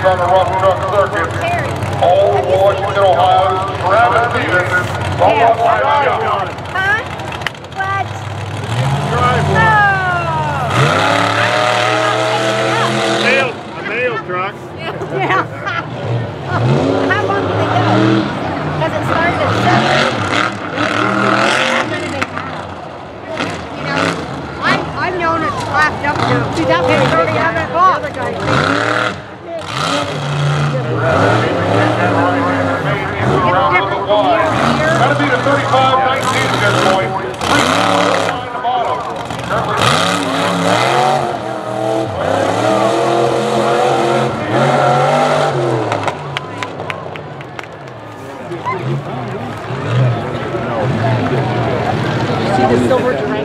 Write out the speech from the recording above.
on the rough truck circuit. Old Washington, Ohio, Travis Stevens, followed by Scott. Huh? What? A mail truck. Yeah. How long do they go? Because it started at 7. How many they have? You know, I've known it laughed up to. See, that was already on that box. The other guy. That'll be the 35-19 at this point. 3 on the bottom. See the silver giraffe?